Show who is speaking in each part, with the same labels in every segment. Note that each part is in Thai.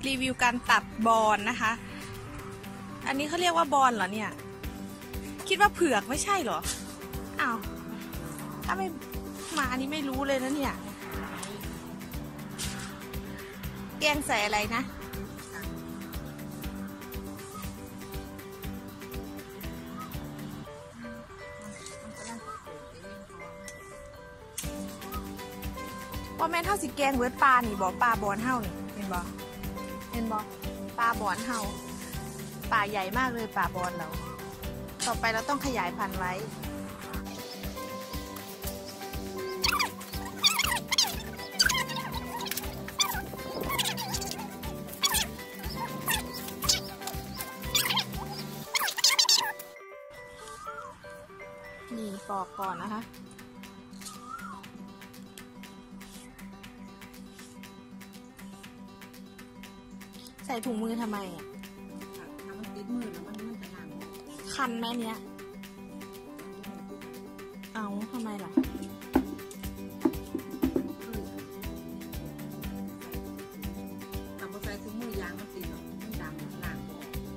Speaker 1: รีวิวการตัดบอนนะคะ อันนี้เขาเรียกว่าบอนเหรอเนี่ยคิดว่าเผือกไม่ใช่เหรออ้าวถ้าไม่มาอันนี้ไม่รู้เลยนะเนี่ยแกงใส่อะไรนะว่าแม่นเท่าสิแกงเวิร์ดปลานี่บอกปลาบอนเท่านี่เห็นบอกปลาบอนเท่าป่าใหญ่มากเลยป่าบอนเราต่อไปเราต้องขยายพันธุ์ไว้นี่ปอกก่อนนะคะใส่ถุงมือทำไมอ่ะ
Speaker 2: ถ้ามันติดมือแล้วมันจะหนัง
Speaker 1: คันไหมเนี้ยเอาทำไมล่ะ
Speaker 2: ถ้าใส่ถุงมือยางมันติดมันดำหนัง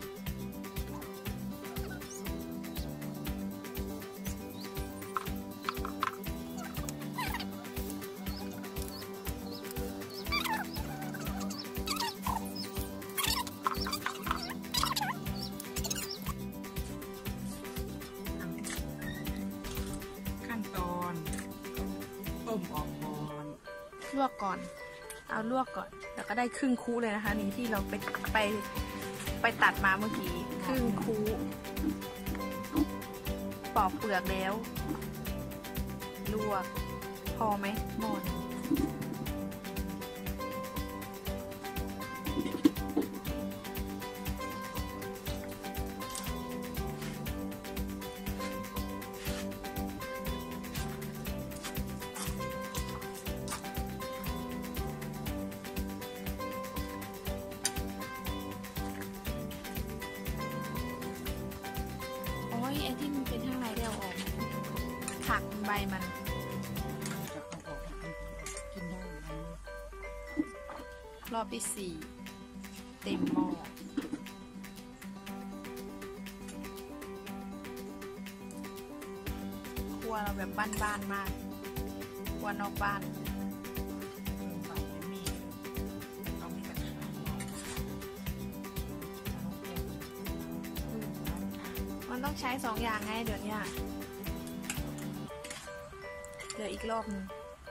Speaker 2: ต้มออกก่อน
Speaker 1: ลวกก่อนเอาลวกก่อนแล้วก็ได้ครึ่งคูเลยนะคะนี่ที่เราไปตัดมาเมื่อกี้ครึ่งคูปอกเปลือกแล้วลวกพอไหมหมดไอ้ที่มันเป็นข้างในเรียกออกผักใบมัน
Speaker 2: กินได้
Speaker 1: รอบที่ 4เต็มหม้อครัวเราแบบบ้านๆมากครัวนอกบ้านมันต้องใช้2 อย่างไงเดี๋ยวนี้เหลืออีกรอบนึง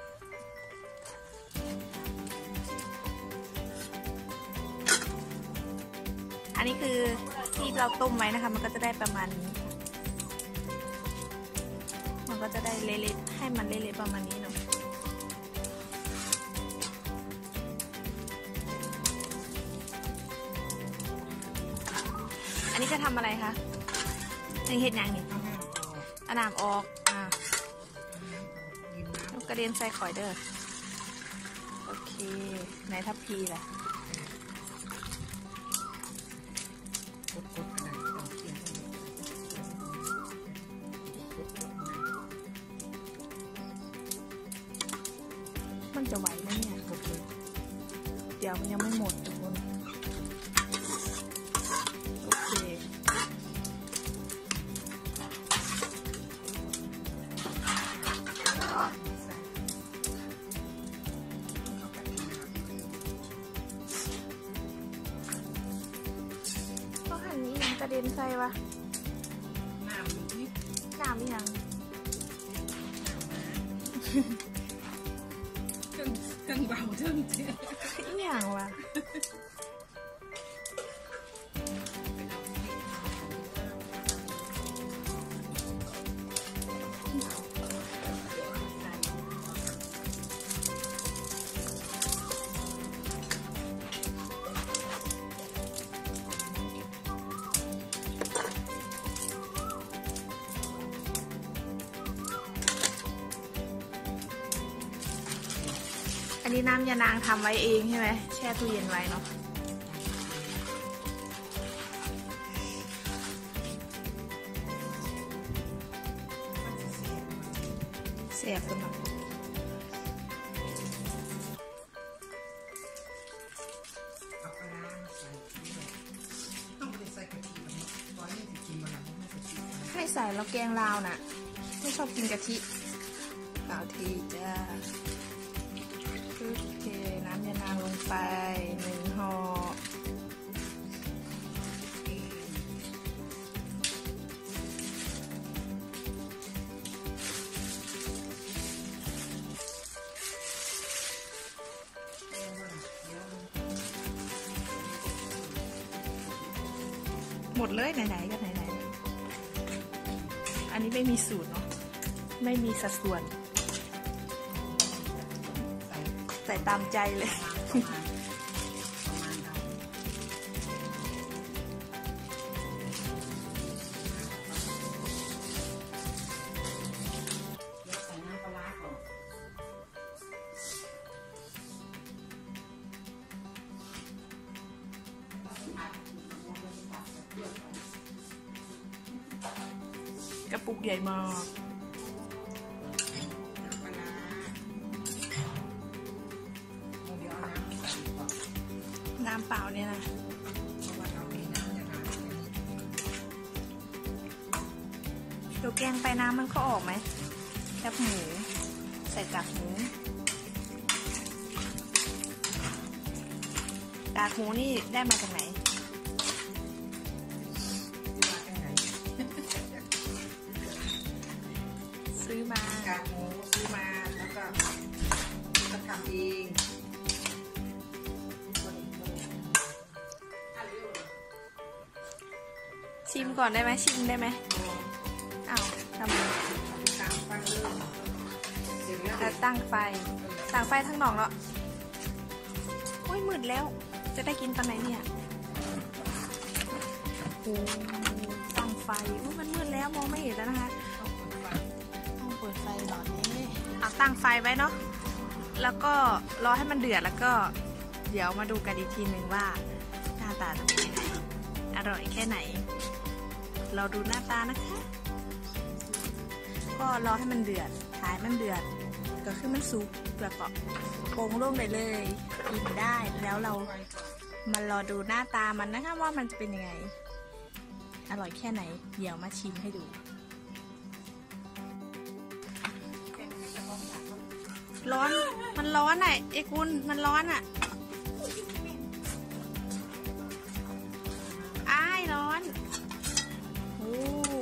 Speaker 1: อันนี้คือที่เราต้มไว้นะคะมันก็จะได้ประมาณนี้มันก็จะได้เละๆให้มันเละๆประมาณนี้เนาะอันนี้จะทำอะไรคะเห็ดอย่างนี้เอาน้ำออกลูกกระเด็นใส่ข่อยเด้อโอเคไหนทับพีล่ะมันจะไหวไหมเนี่ยเดี๋ยวมันยังไม่หมดทุกคนโอเคกระเด็นใส่วะน้ำยัง
Speaker 2: เครื่องเบาเครื่องเจ็บ
Speaker 1: อย่างวะอันนี้น้ำยานางทำไว้เองใช่ไหมแช่ตู้เย็นไว้เนาะเสียบกันหน่อย
Speaker 2: เอาปลา
Speaker 1: ใส่แล้วแกงลาวน่ะไม่ชอบกินกะทิกาวทีจ้าเทน้ำยานางลงไป1 ห่อหมดเลยไหนๆก็ไหนๆอันนี้ไม่มีสูตรเนาะไม่มีสัดส่วนใส่ตามใจเลยกระปุกใหญ่มากน้ำเปล่าเนี่ยนะเดี๋ยวแกงไปน้ำมันก็ออกไหมแคบหมูใส่กากหมูกากหมูนี่ได้มาจากไหนซื้อมากากหมูซื้อมาแล้วก็ทำเองชิมก่อนได้ไหมชิมได้ไหมอ้าวทำไมแล้วตั้งไฟทั้งหนองแล้วโอ้ยมืดแล้วจะได้กินตอนไหนเนี่ยโอ้ตั้งไฟอุ้ยมันมืดแล้วมองไม่เห็นแล้วนะคะต้องเปิดไฟหลอดนี้เอาตั้งไฟไว้เนาะแล้วก็รอให้มันเดือดแล้วก็เดี๋ยวมาดูกันอีกทีหนึ่งว่าหน้าตาจะเป็นยังไงอร่อยแค่ไหนเราดูหน้าตานะคะก็รอให้มันเดือดท้ายมันเดือดก็คือมันสุกแล้วก็โปงลงได้เลยกินได้แล้วเรามารอดูหน้าตามันนะคะว่ามันจะเป็นยังไงอร่อยแค่ไหนเดี๋ยวมาชิมให้ดูร้อนมันร้อนอ่ะเอ้กุลมันร้อนอ่ะอ้ายร้อนโอ้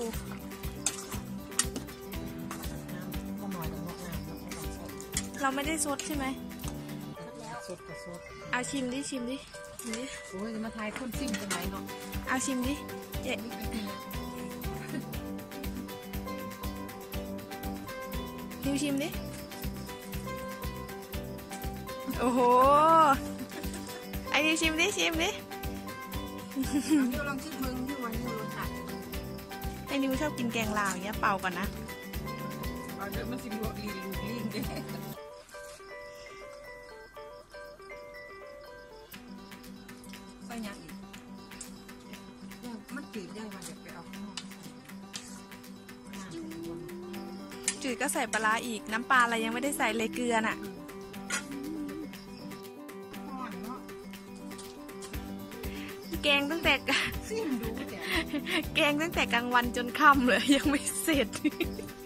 Speaker 1: เราไม่ได้ซดใช่ไหม
Speaker 2: สดกับสด
Speaker 1: เอาชิมดิ
Speaker 2: โอ้ยจะมาทายคนซิ่งตรงไหนเนาะ
Speaker 1: เอาชิมดิเจ๊นิวชิมดิโอ้โหไอ้นิวชิมดิ
Speaker 2: นิวลองชิมมึงที่วันนี้รสชาติ
Speaker 1: ไอ้นิวชอบกินแกงลาวอย่างเงี้ยเป่าก่อนนะ
Speaker 2: เอาเดี๋ยวมันสิบวกลีลูกลิงเด้ใส่ยังอีกมันจืดยังมันจะไปเอาข้างนอก
Speaker 1: จืดก็ใส่ปลาอีกน้ำปลาอะไรยังไม่ได้ใส่เลยเกลือน่ะแกงตั้งแต่แกงตั้งแต่กลางวันจนค่ำเลยยังไม่เสร็จ